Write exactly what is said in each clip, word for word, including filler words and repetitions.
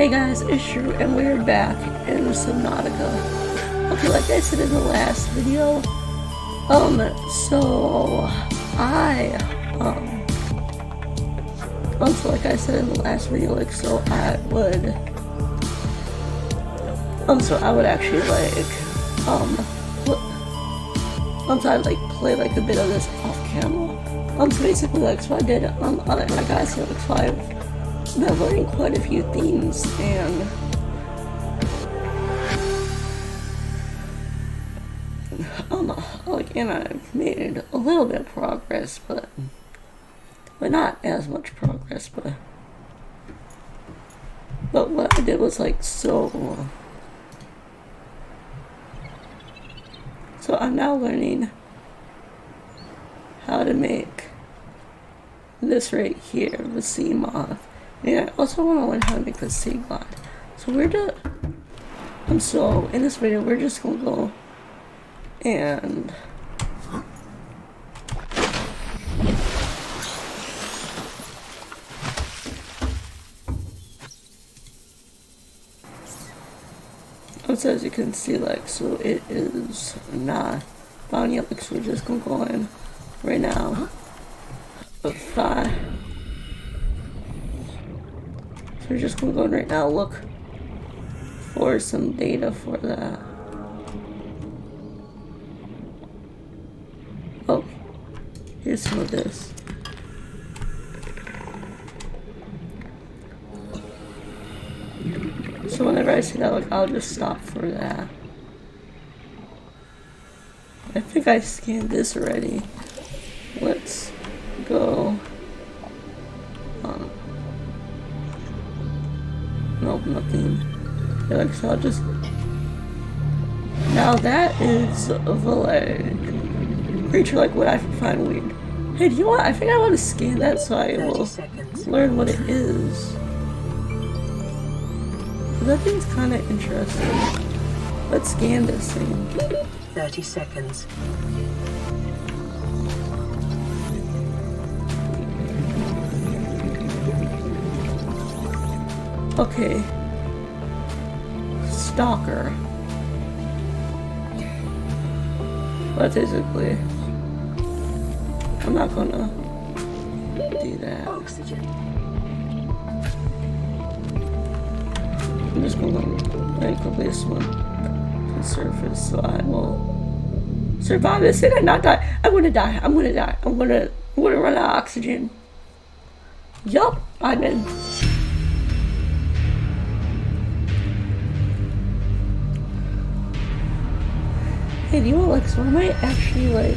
Hey guys, it's Drew, and we're back in Subnautica. Okay, like I said in the last video, um, so I, um, um, so like I said in the last video, like, so I would, um, so I would actually, like, um, um, so I'd, like, play, like, a bit of this off-camera. Um, so basically, like, so I did, um, uh, like I said, like, so I've been learning quite a few themes, and um, like, and I've made a little bit of progress, but but not as much progress. But but what I did was like so. So I'm now learning how to make this right here, the sea moth. And I also want to learn how to make the sea glide. So we're just, um, so in this video, we're just gonna go and so as you can see, like, so it is not found yet. Like, so we're just gonna go in right now. But five. So we're just gonna go in right now, look for some data for that. Oh, here's some of this. So whenever I see that, like, I'll just stop for that. I think I scanned this already. Let's go. Um, nope, nothing. Yeah, like, so I'll just. Now that is a like creature like what I find weird. Hey, do you want? I think I want to scan that so I will learn what it is. That thing's kind of interesting. Let's scan this thing. Thirty seconds. Okay. Stalker. But basically, I'm not gonna do that. Oxygen. I'm just gonna very quickly swim to the surface so I will survive this and not die. I'm gonna die. I'm gonna die. I'm gonna I'm gonna run out of oxygen. Yup, I'm in. Hey, do you know, like, so I might actually, like,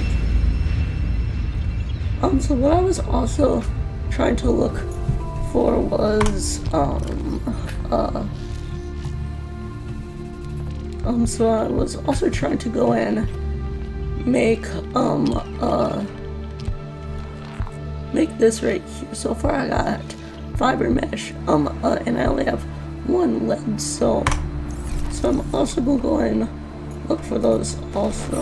um, so what I was also trying to look for was, um, uh, um, so I was also trying to go and make, um, uh, make this right here. So far I got fiber mesh, um, uh, and I only have one lead, so, so I'm also gonna go and look for those also.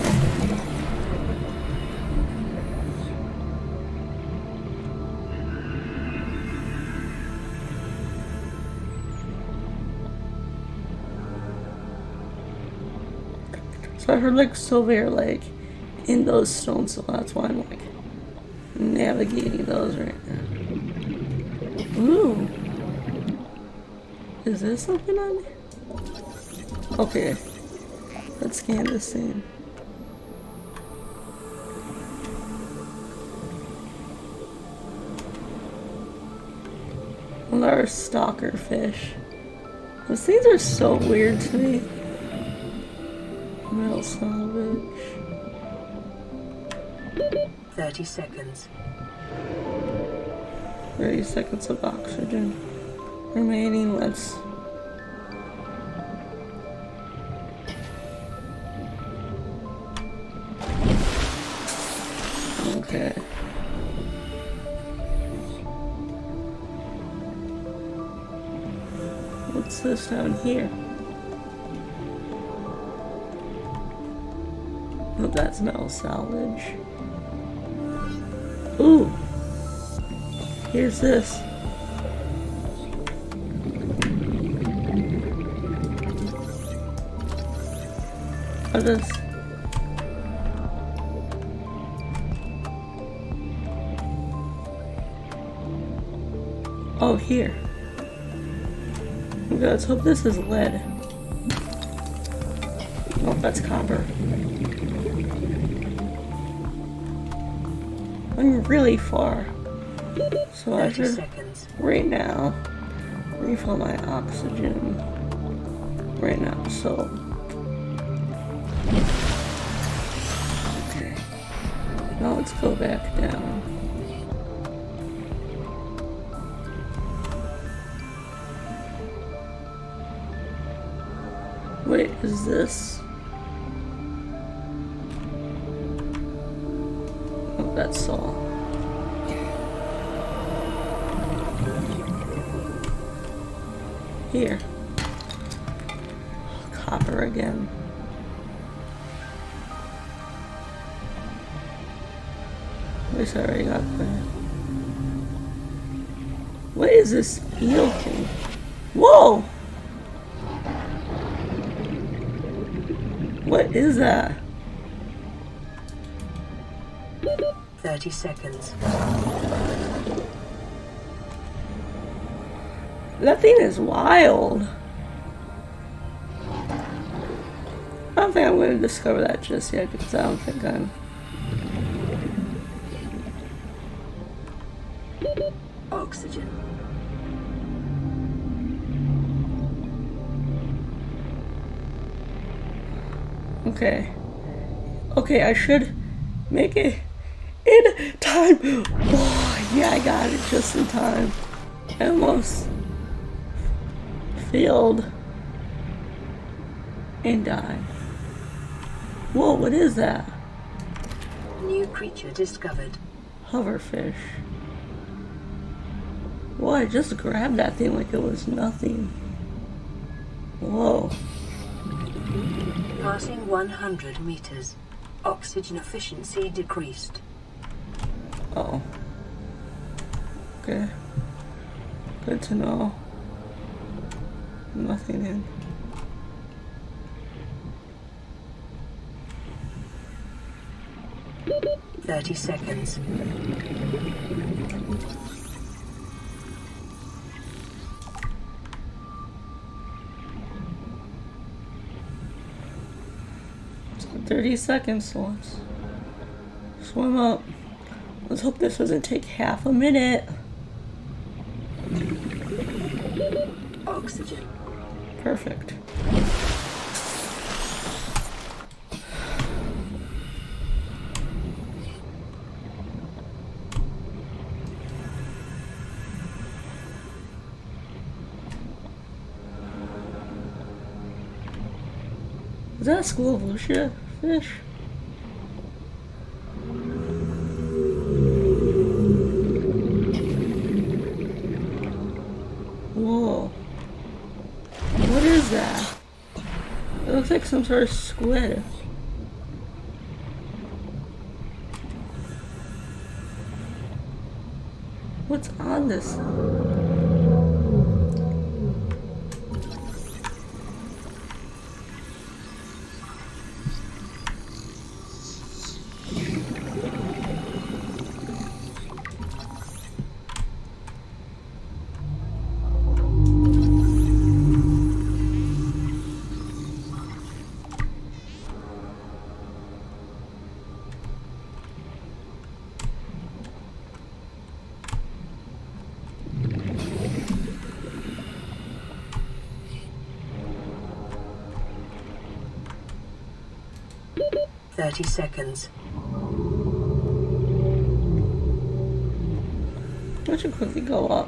So I heard like silver like in those stones, so that's why I'm like navigating those right now. Ooh. Is there something on me? Okay. Let's scan this thing. Another stalker fish. Those things are so weird to me. Metal salvage. Thirty seconds. Thirty seconds of oxygen remaining. Let's. Okay. What's this down here? Oh, that's metal salvage. Ooh! Here's this. What is? Oh, here. Okay, let's hope this is lead. Oh, that's copper. I'm really far. So I should, seconds. right now, refill my oxygen. Right now, so. Okay. Now let's go back down. Wait, is this? Oh, that's all. Here. Copper again. At least I already got that. What is this eel thing? Whoa! What is that? thirty seconds. That thing is wild. I don't think I'm going to discover that just yet because I don't think I'm... Oxygen. Okay. Okay, I should make it in time. Oh, yeah, I got it just in time. I almost failed and died. Whoa, what is that? New creature discovered. Hoverfish. Whoa, I just grabbed that thing like it was nothing. Whoa. Passing one hundred meters. Oxygen efficiency decreased. Oh. Okay. Good to know. Nothing in. thirty seconds. thirty seconds, so let's swim up. Let's hope this doesn't take half a minute. Oxygen. Perfect. Is that a school of Lucia fish? Whoa. What is that? It looks like some sort of squid. What's on this? thirty seconds. I should quickly go up.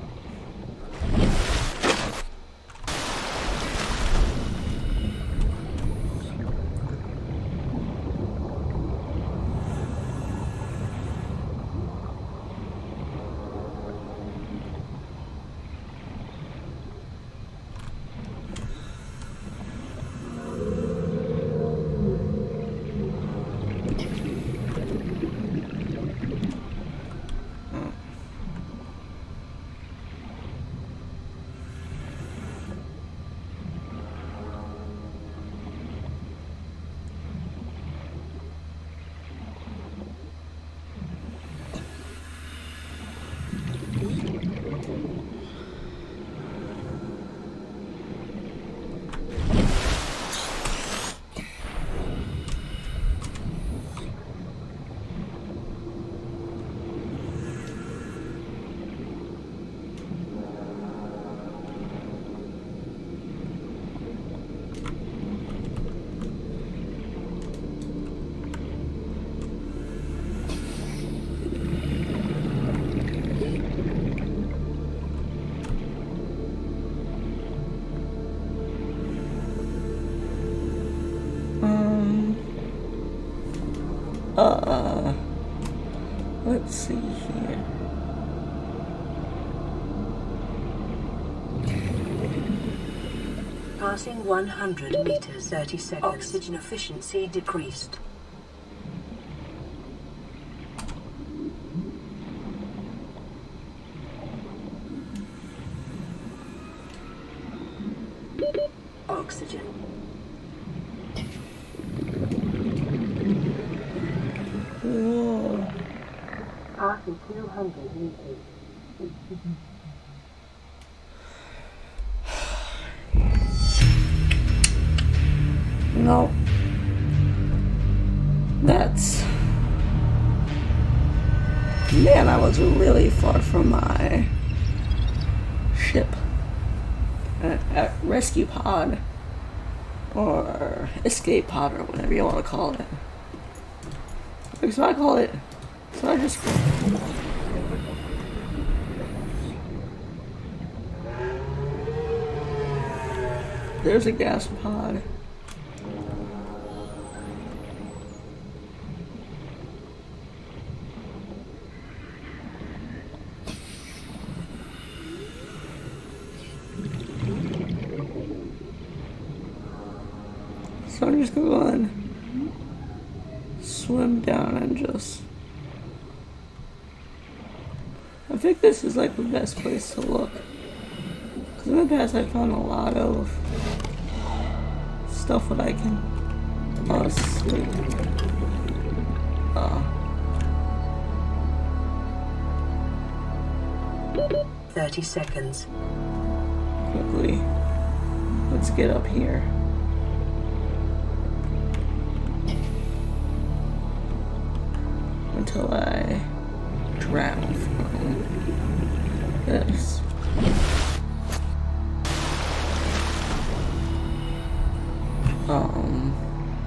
Uh, let's see here. Passing one hundred meters, thirty seconds. Oxygen efficiency decreased. Oxygen. Whoa. Passing two hundred meters. No. That's... Man, I was really far from my ship. Uh, uh, rescue pod. Or escape pod, or whatever you want to call it. That's what I call it. So I just... There's a gas pod. So I'm just gonna go and swim down and just... I think this is like the best place to look. Because in the past I found a lot of stuff that I can... Oh, sweet. Uh. thirty seconds. Quickly. Let's get up here. Until I drown from this. Um.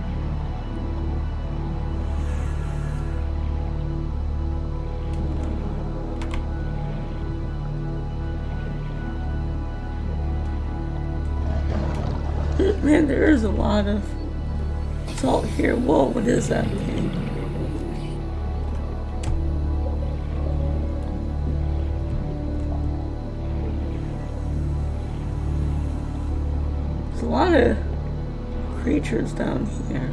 Man, there is a lot of salt here. Whoa, what is that thing? There's a lot of creatures down here.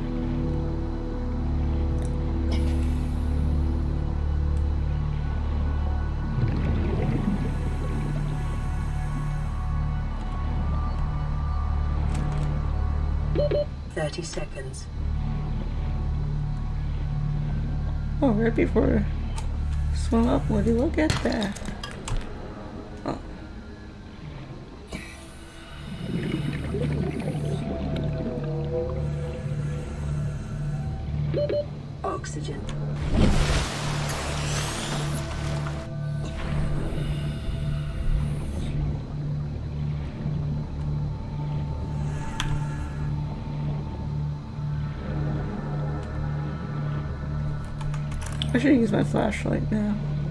thirty seconds. Oh, right before I swim up, would you look at that? Oh. Oxygen. I should use my flashlight now.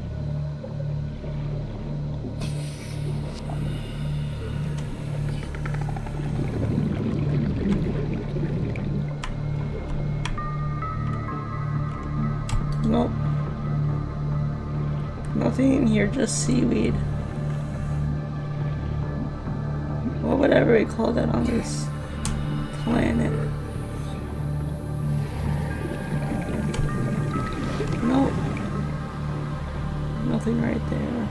Nope. Nothing in here, just seaweed. Or whatever we call that on this planet. Nope. Nothing right there.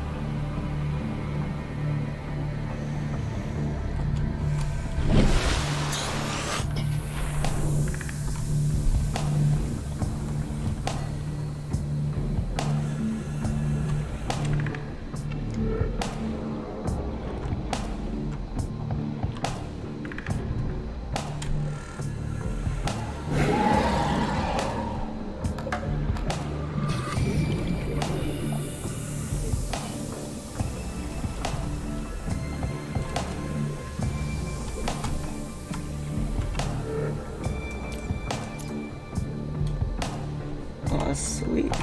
Oh, sweet.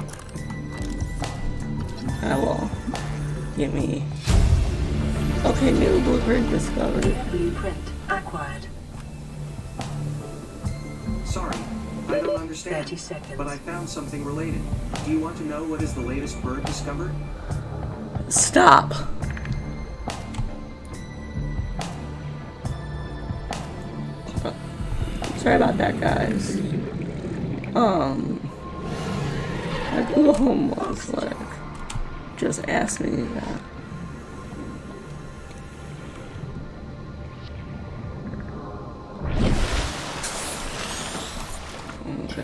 That will give me... Okay, new blueprint discovered. Blueprint acquired. Sorry, I don't understand. thirty seconds. But I found something related. Do you want to know what is the latest bird discovered? Stop. Sorry about that, guys. Um, my Google Home was like, just asked me that. Okay.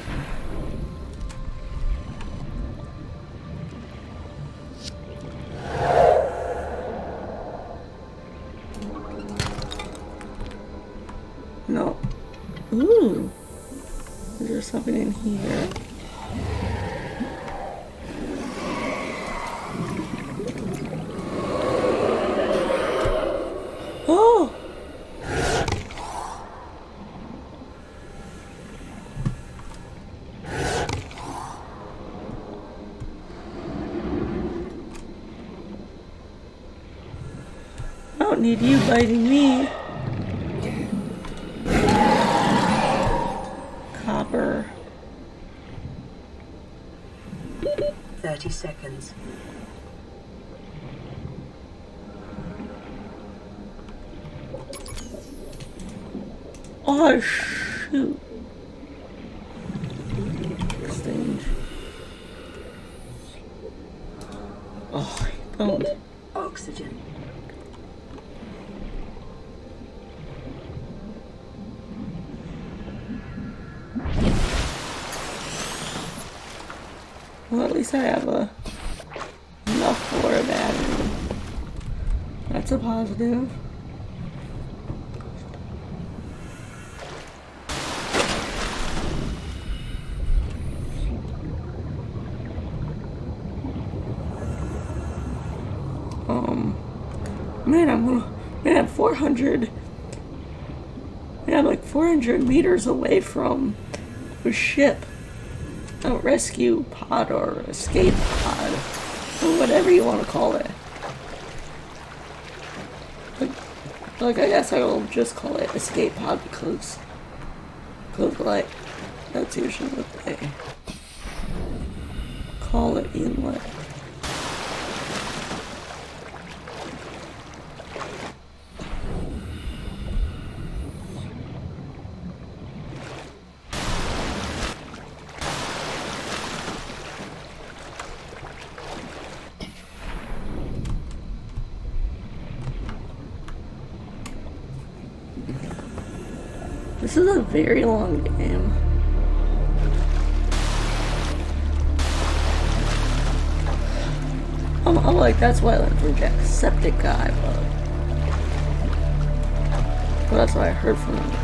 No. Ooh. Is there something in here? Oh! I don't need you biting me. Copper. thirty seconds. Oh, shoot. Strange. Oh, I don't. Oxygen. Well, at least I have a enough for a battery. That's a positive. Um, man, I'm gonna, man, four hundred. Man, I'm like four hundred meters away from a ship. A rescue pod or escape pod, or whatever you want to call it. Like, like I guess I will just call it escape pod because, because like, that's usually what they call it in like. This is a very long game. I'm, I'm like, that's why I went for Jacksepticeye, but, but that's what I heard from him.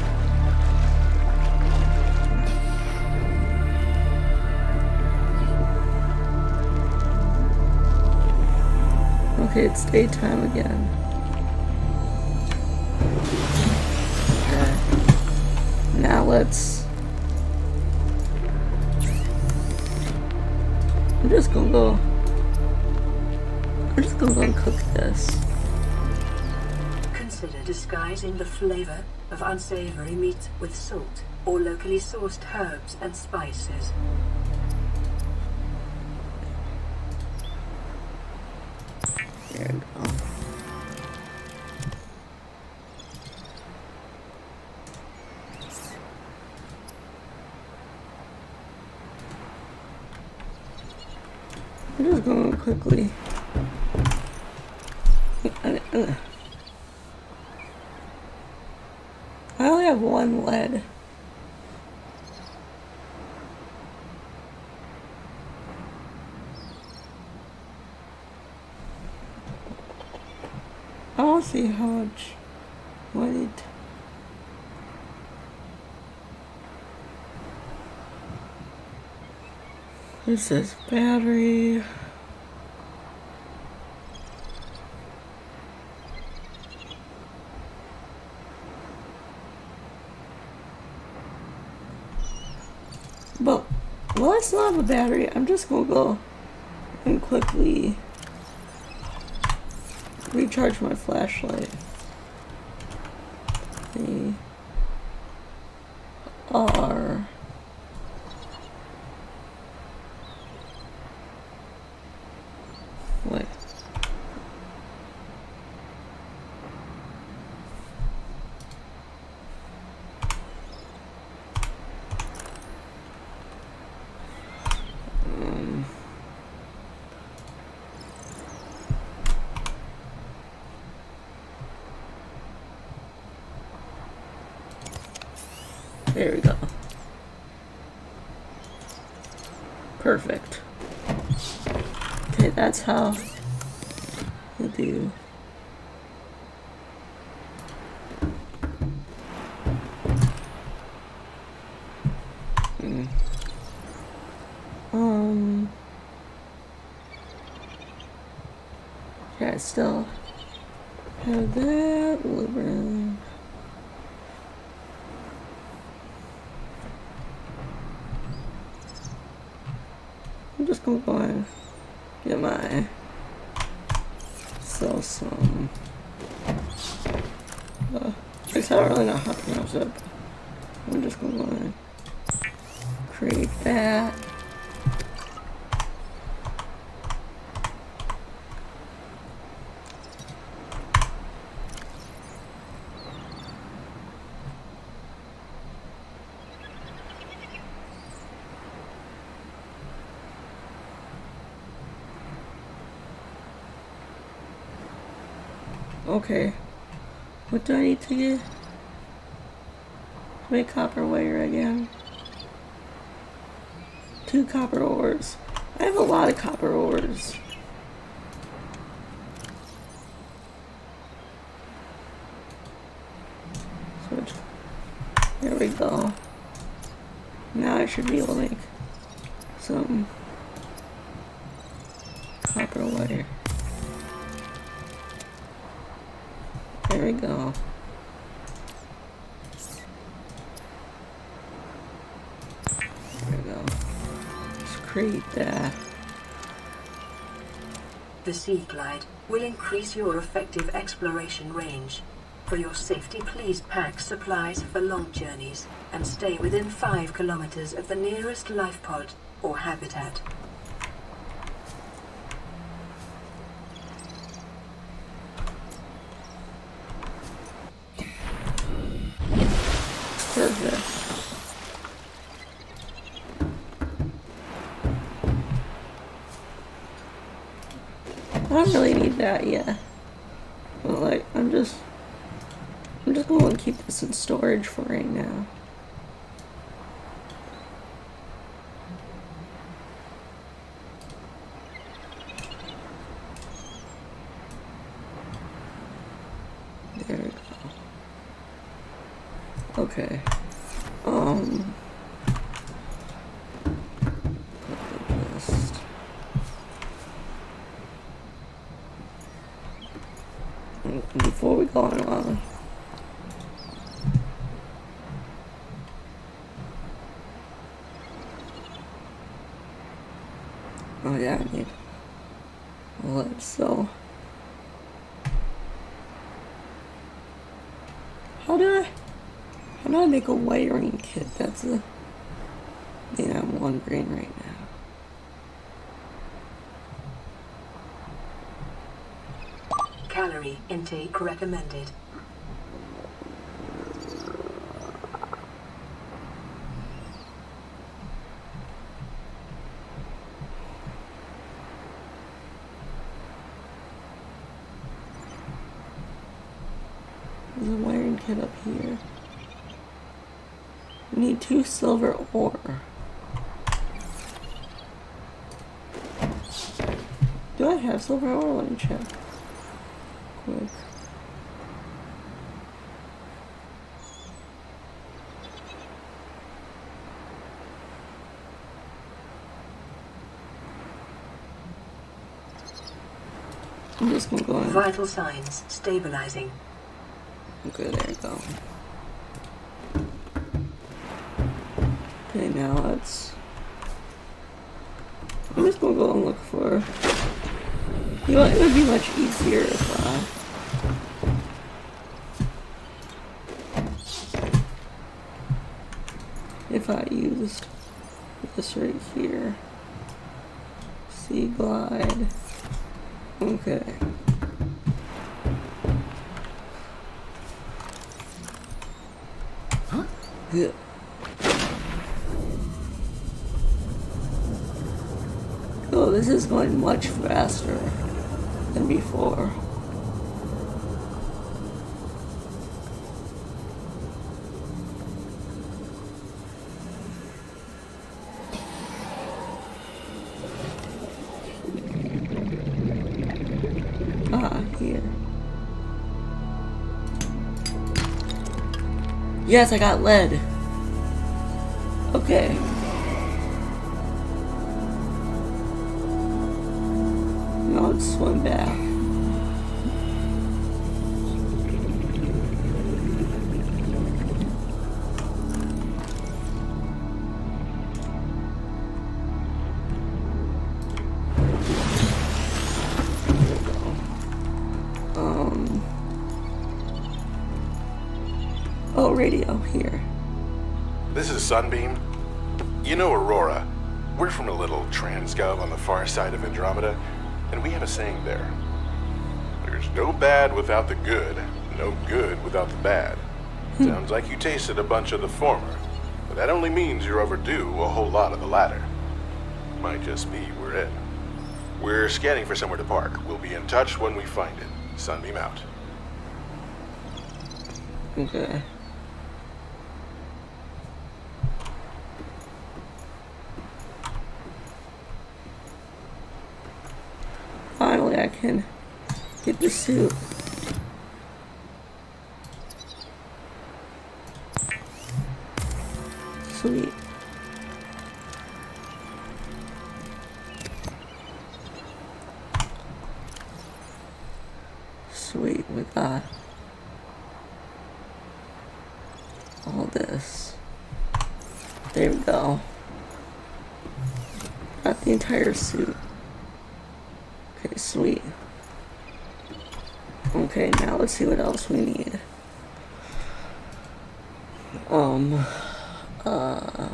Okay, it's daytime again. Now let's... I'm just gonna go... I'm just gonna go and cook this. Consider disguising the flavor of unsavory meat with salt or locally sourced herbs and spices. There we go. I'm just going quickly. I only have one lead. I want to see how much. Wait. This is battery. But, well, I still have a battery. I'm just gonna go and quickly recharge my flashlight. The R There we go. Perfect. Okay, that's how you do. Hmm. Um. Yeah, I still have that. Liberal. I'm just gonna go and get my sell some. Uh, I guess I don't really know how to pronounce it. I'm just gonna go and create that. Okay, what do I need to get? Make copper wire again. Two copper ores. I have a lot of copper ores. Switch. There we go. Now I should be able to make some copper wire. There we go. There we go. Let's create that. The Sea Glide will increase your effective exploration range. For your safety, please pack supplies for long journeys and stay within five kilometers of the nearest life pod or habitat. Perfect. I don't really need that yet. But like, I'm just, I'm just going to keep this in storage for right now. There we go. Okay. Um. Just. Before we go on. Oh yeah, I need lead, so how do I how do I make a wiring kit? That's the thing I'm wondering right now. Calorie intake recommended. There's a wiring kit up here. We need two silver ore. Do I have silver ore? Let me check. Quick. I'm just gonna go in. Vital signs stabilizing. Okay, there you go. Okay, now let's. I'm just gonna go and look for. You know, it would be much easier if uh, if I used this right here. Sea Glide. Okay. Huh? Yeah. Oh, this is going much faster than before. Yes, I got lead. Okay. Now let's swim back. Um. Oh, radio here. This is Sunbeam. You know Aurora. We're from a little transgov on the far side of Andromeda, and we have a saying there. There's no bad without the good, no good without the bad. Sounds like you tasted a bunch of the former, but that only means you're overdue a whole lot of the latter. Might just be we're in. We're scanning for somewhere to park. We'll be in touch when we find it. Sunbeam out. Okay. Finally, I can get the suit. Sweet. Sweet, we got all this. There we go. Got the entire suit. Okay, sweet. Okay, now let's see what else we need. Um, uh...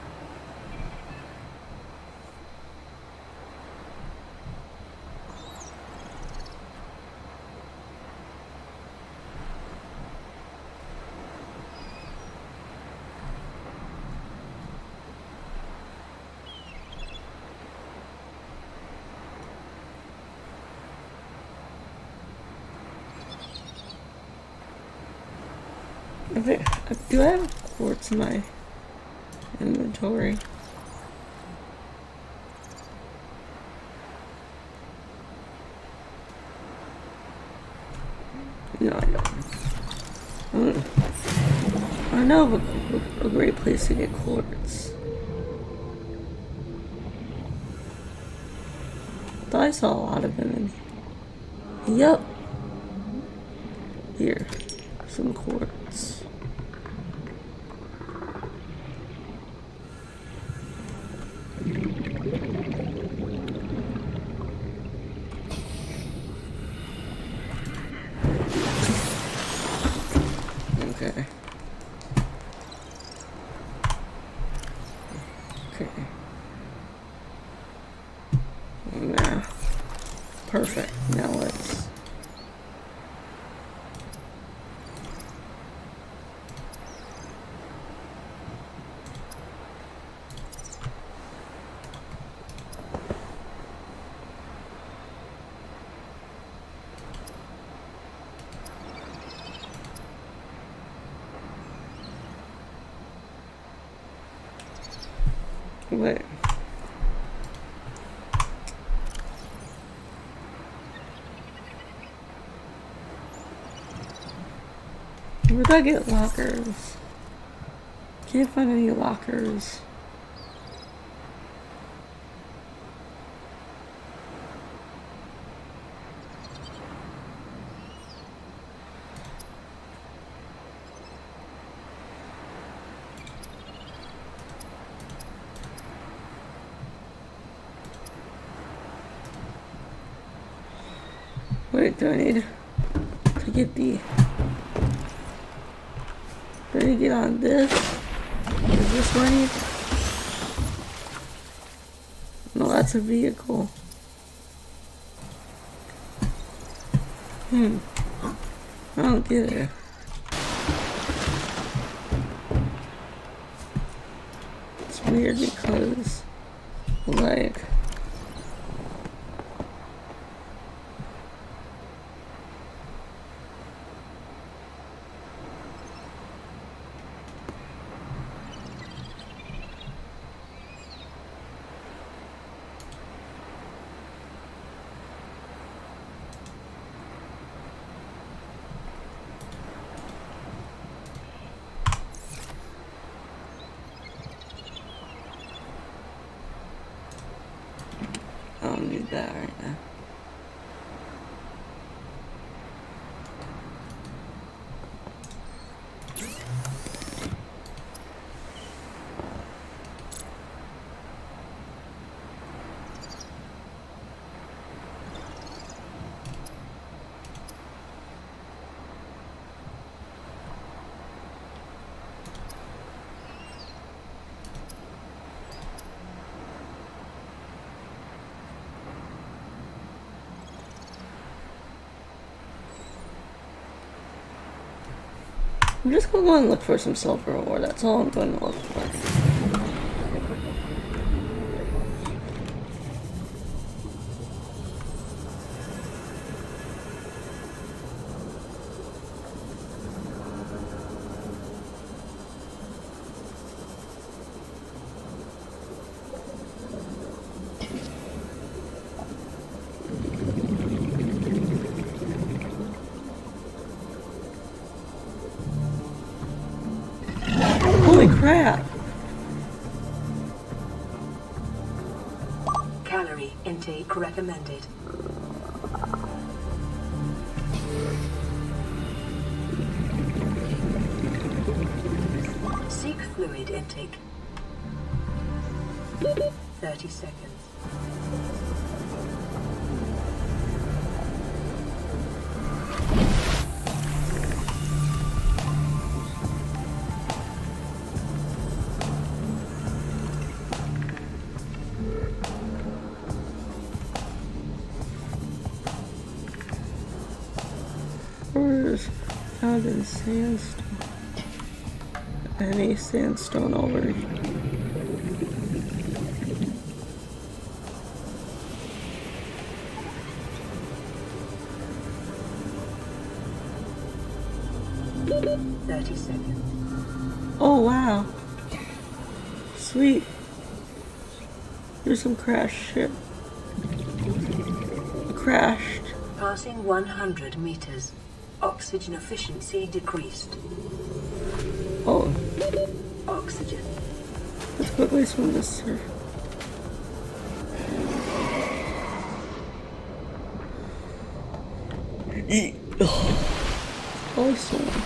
Okay, do I have quartz in my inventory? No, I don't. Mm. I know of a, a great place to get quartz. I thought I saw a lot of them in here. Yup. Here, some quartz. Okay. Okay. Now, perfect. Now let's. Wait. Where'd I get lockers? Can't find any lockers. Wait, do I need to get the... Do I need to get on this? Is this what I need? No, that's a vehicle. Hmm. I don't get it. It's weird because, like... don't need that right now. I'm just gonna go and look for some silver ore. That's all I'm going to look for. Holy crap! Calorie intake recommended. Seek fluid intake. thirty seconds. Ores found in sandstone. Any sandstone over. thirty seconds. Oh wow. Sweet. There's some crashed ship. Crashed. Passing one hundred meters. Oxygen efficiency decreased. Oh. Oxygen. Let's quickly swim this surf. Eat. Awesome.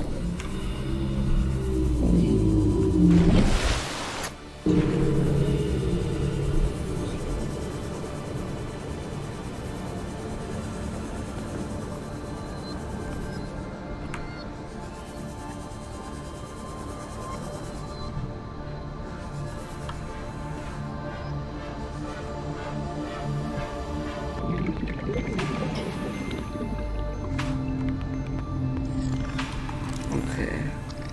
Okay.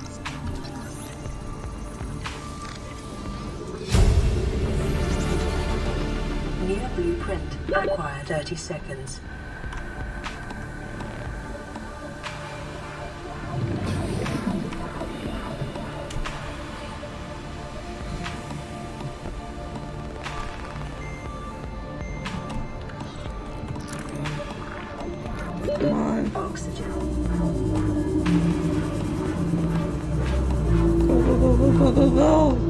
New blueprint. Acquire thirty seconds. Come on. Oxygen. Go, go, go, go, go, go, go.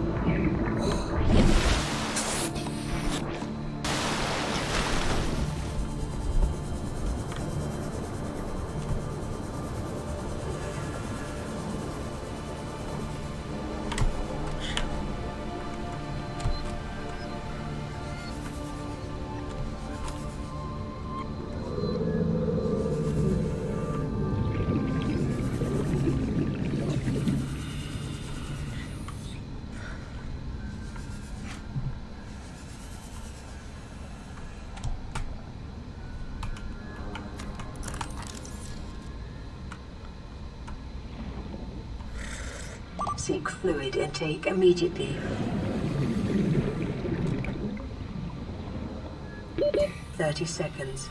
Seek fluid intake immediately. thirty seconds.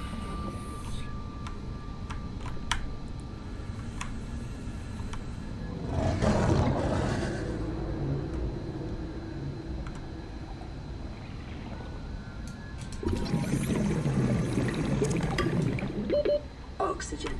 Oxygen.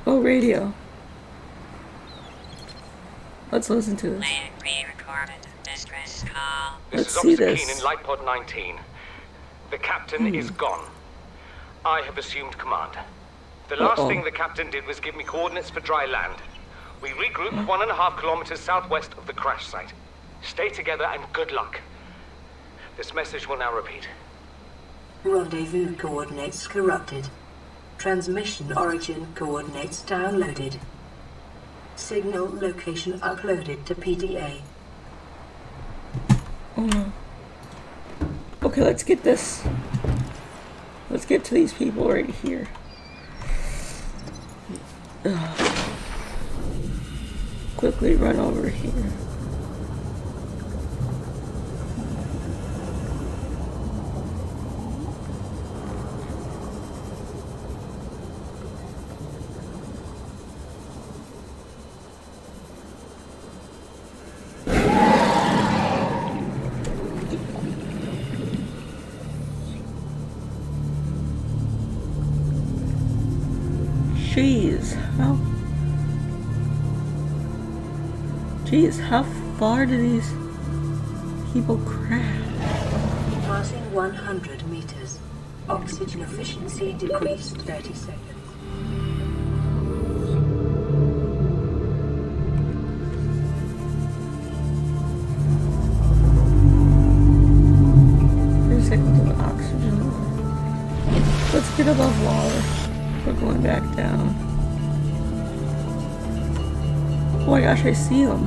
Oh, radio. Let's listen to this. Pre-recorded distress call. This Let's is see Officer this. Keane in Light Pod nineteen. The captain Hmm. is gone. I have assumed command. The last Uh-oh. thing the captain did was give me coordinates for dry land. We regroup one and a half kilometers southwest of the crash site. Stay together and good luck. This message will now repeat. Rendezvous coordinates corrupted. Transmission origin coordinates downloaded. Signal location uploaded to P D A. Oh no. Okay, let's get this. Let's get to these people right here. Ugh. Quickly run over here. Jeez, how... Jeez, how far do these people crash? Passing one hundred meters. Oxygen efficiency decreased thirty seconds. thirty seconds of oxygen. Let's get above water. We're going back down. Oh my gosh, I see them.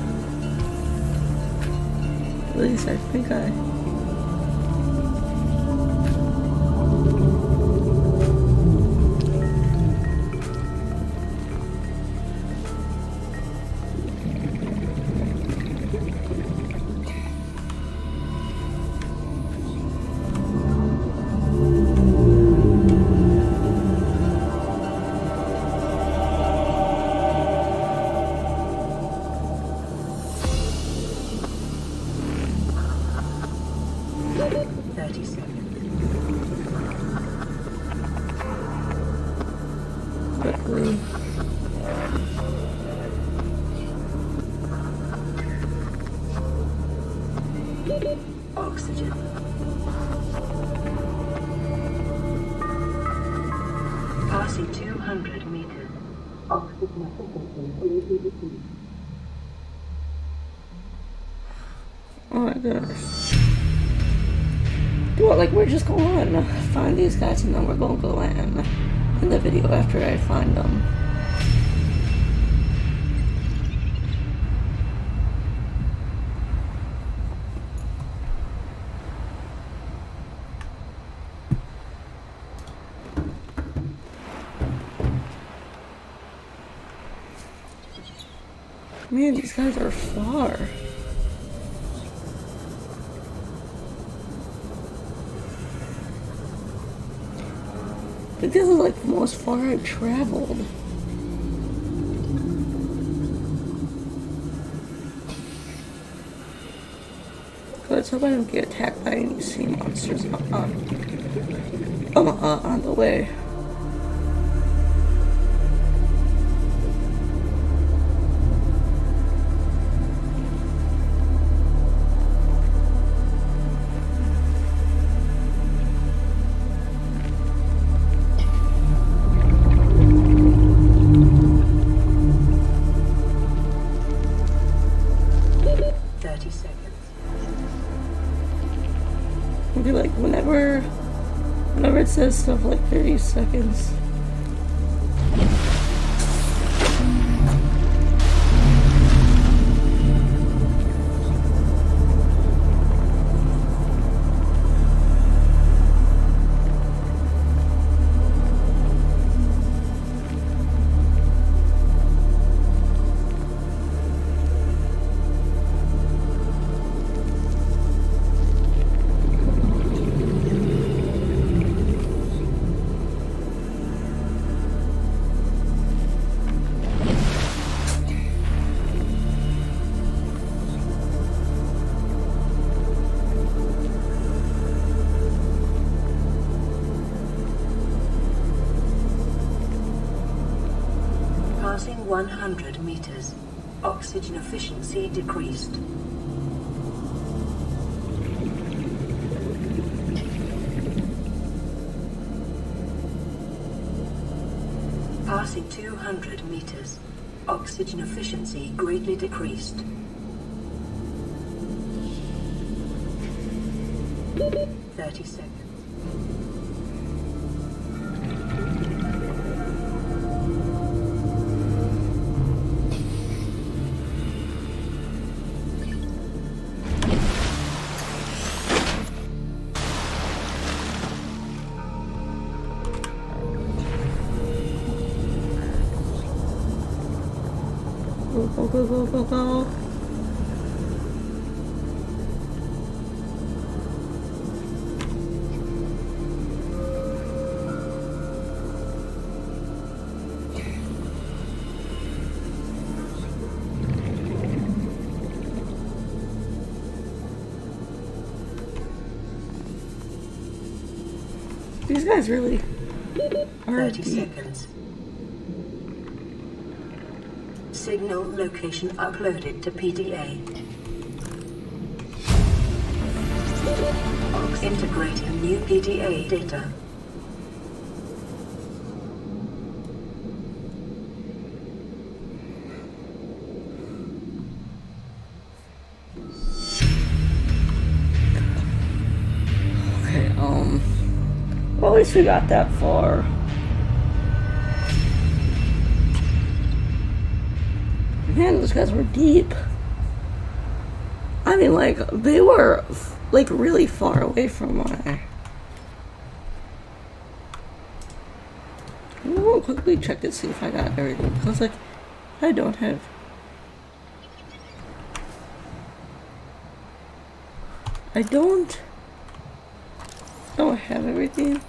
At least I think I... thirty seconds. quickly... Oxygen. Passing two hundred meters. Oxygen efficiency decreased. Oh my goodness. Well, like, we're just going to find these guys and then we're going to go land in the video after I find them. Man, these guys are far. I think this is like the most far I've traveled. Let's hope I don't get attacked by any sea monsters on, on, uh, on the way. thirty seconds. Maybe like whenever, whenever it says stuff like thirty seconds. Passing one hundred meters. Oxygen efficiency decreased. Passing two hundred meters. Oxygen efficiency greatly decreased. thirty seconds. Go, go, go, go, go, go. These guys really are thirty deep. seconds. Signal location uploaded to P D A. Integrating new P D A data. Okay, um... well, at least we got that far. Man, those guys were deep. I mean, like, they were, like, really far away from my... I'm gonna quickly check to see if I got everything. Because, like, I don't have... I don't... don't have everything.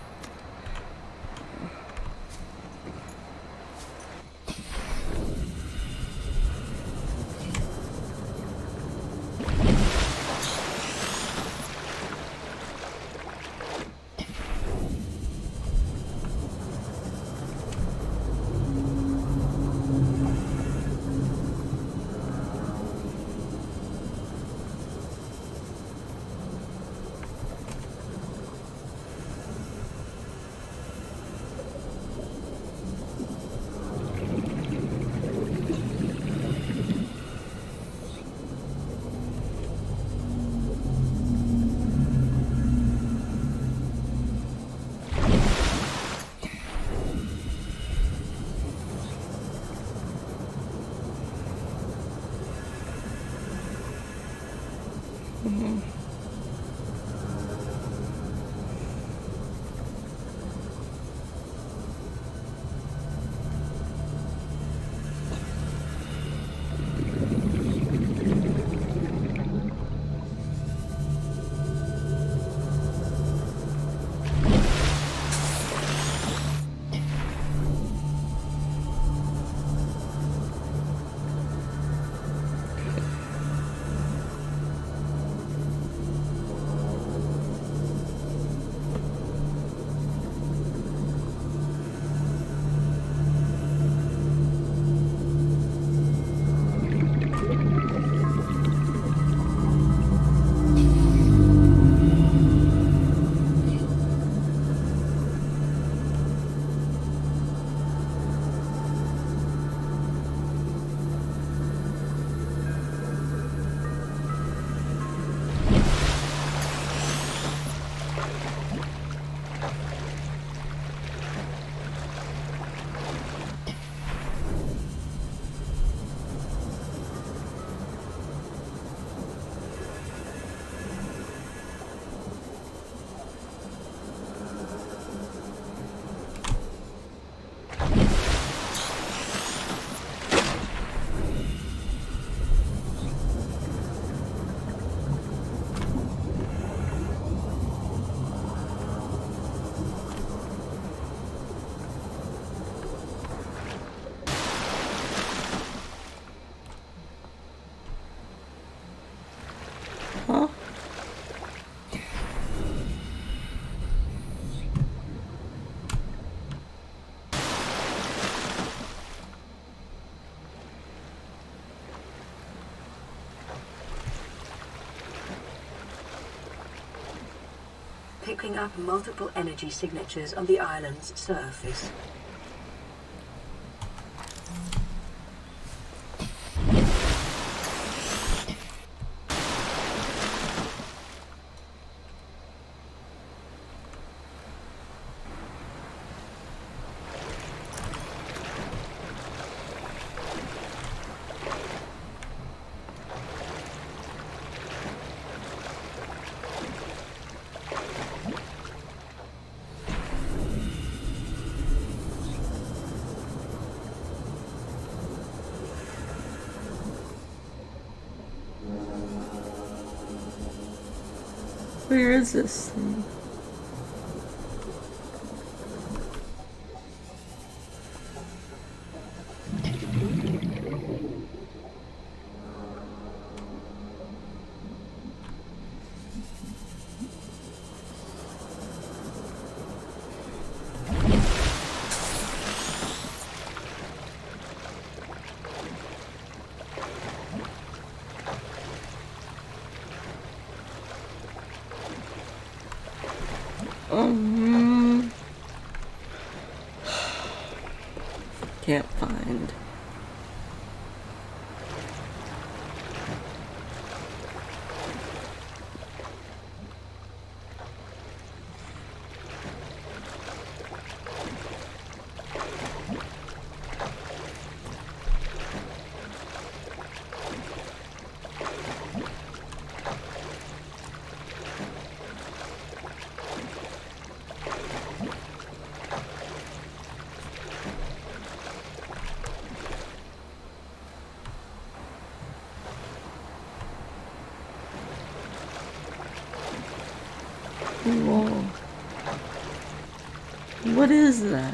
picking up multiple energy signatures on the island's surface. Where is this thing? Um, can't find. Whoa. What is that?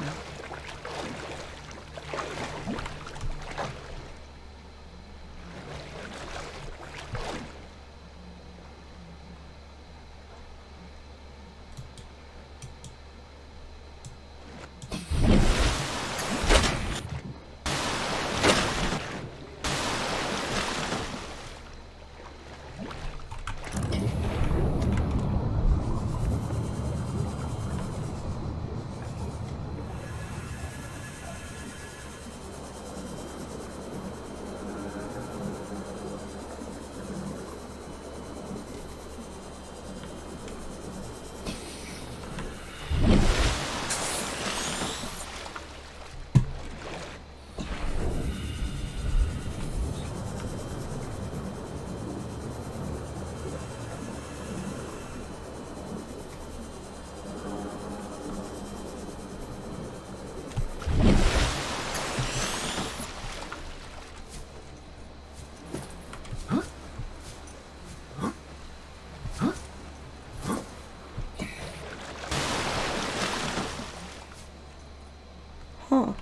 Huh.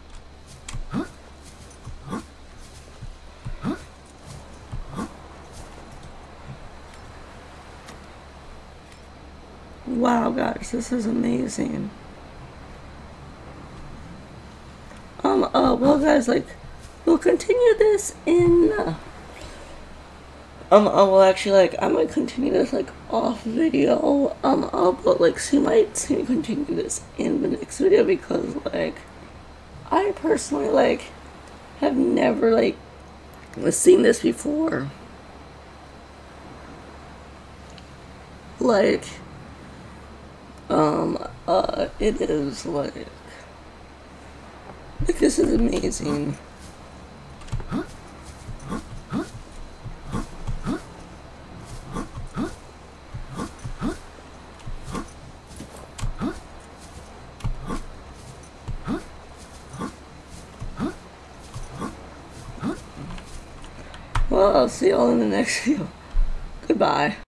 Wow, guys, this is amazing. Um, uh, well, guys, like, we'll continue this in, uh, um, uh, well, actually, like, I might continue this, like, off video, um, uh, but, like, so you might see me continue this in the next video, because, like, I personally, like, have never, like, seen this before. Like, um, uh, it is, like, like, this is amazing. Well, I'll see y'all in the next video. Goodbye.